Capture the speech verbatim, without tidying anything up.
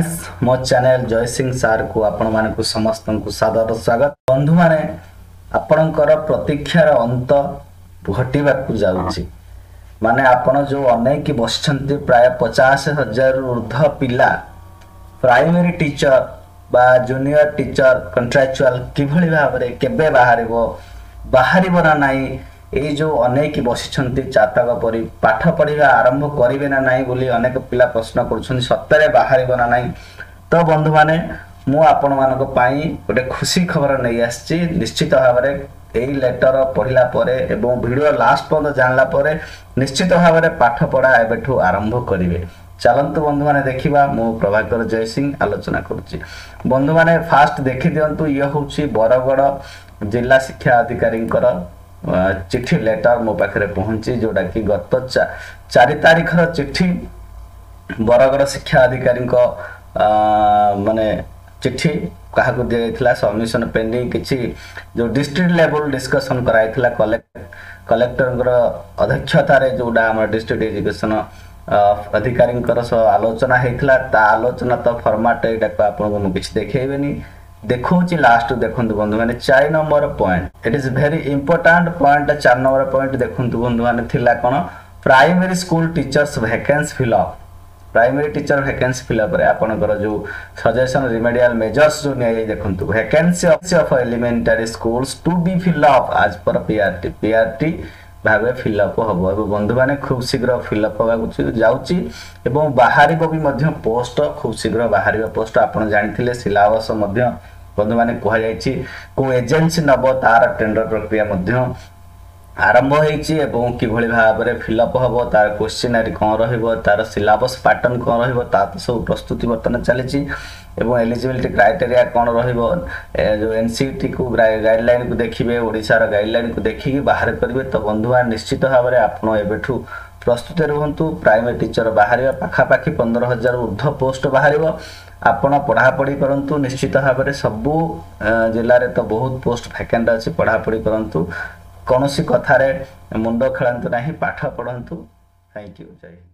Friends मो channel जय सिंह सार को आपण मान को समस्त को सादर स्वागत। बंधु माने आपणकर प्रतीक्षार अंत घटिबा को जाउछि माने आपण जो अनेक बसछंती प्राय पचास हजार ऊर्ध्व पिला प्राइमरी टीचर बा जूनियर टीचर कंट्राक्चुअल किभଳି भाबरे केबे बाहरिबो बाहरिबो ना नाही ए जो अनेक बसिछंती चातक परि पाठ पढ़िबा आरंभ करिवे ना नाही बोली अनेक पिला प्रश्न करछन्ती सत्तरे बाहरिबो ना नाही। तो बंधु माने मु आपण मानको पाई गोटे खुशी खबर नै आछि। निश्चित भाबरे एई लेटर पढ़िला परे एवं वीडियो लास्ट पर्यंत जानला परे निश्चित भाबरे पाठ पढ़ा एबेठू आरंभ करिवे। चलंतु बंधु माने देखिबा मु प्रभाकर जय सिंह आलोचना करूची। बंधु माने फास्ट देखि दियंतु ये होउची बरगड़ जिला शिक्षा अधिकारी चिट्ठी लेटर मो पाखे पहुंची जोटा कि गत चार तारीख चिट्ठी बरगड़ शिक्षा अधिकारी माने चिट्ठी क्या दिया सबमिशन पेंडिंग किसी जो डिस्ट्रिक्ट लेवल डिस्कशन कराइथिला कलेक्ट कलेक्टर अध्यक्षतार जोटा आम डिस्ट्रिक्ट एजुकेशन अधिकारी आलोचना होता ता आलोचना तो फॉर्मेट यहाँ आपको किसी देखेबेनी देखो लास्ट देखो बंधु मैंने चार number point it is very important point चार नंबर पॉइंट देखो बंधु मैंने थिला कौन primary school teachers vacancy fill up primary teacher vacancy fill up रे आपनकर जो सजेशन रिमेडियल मेजर्स जो नै देखंतु vacancy of elementary schools to be fill up as per PRT PRT भाबे फिलअप हबो। अब बंधु माने खूब शीघ्र फिलअप होगा जाउची एवं बाहरिबो भी मध्य पोस्ट खूब शीघ्र बाहरिबो पोस्ट आपण जानिथिले सिलेबस मध्य बंधु माने कहा जायछि को एजेंसी नबो तार टेंडर प्रक्रिया मध्य आरंभ होईछि एवं किभଳି भाबरे फिलअप हबो तार क्वेश्चनरी कोन रहइबो तार सिलेबस पैटर्न कोन रहइबो ता सब प्रस्तुति वर्तमान चलिछि एवं एलिजिबिलिटी क्राइटेरिया कोन रहइबो जो एनसीटी को गाइडलाइन को देखिबे ओडिसा रा गाइडलाइन को देखि बाहर करिवे। तो बंधुआ निश्चित भाबरे आपण एबेठू प्रस्तुत रहंतु प्राइमरी टीचर बाहरिबा पाखा पाखी पंद्रह हजार ऊर्ध्व पोस्ट बाहरिबो आपण पढ़ा पढ़ी करंतु निश्चित भाबरे सबु जिल्ला रे तो बहुत पोस्ट वैकेंट अछि पढ़ा पढ़ी करंतु कौन सी कथारे मुंड खेलतु ना पाठ पढ़ंतु। थैंक यू जय।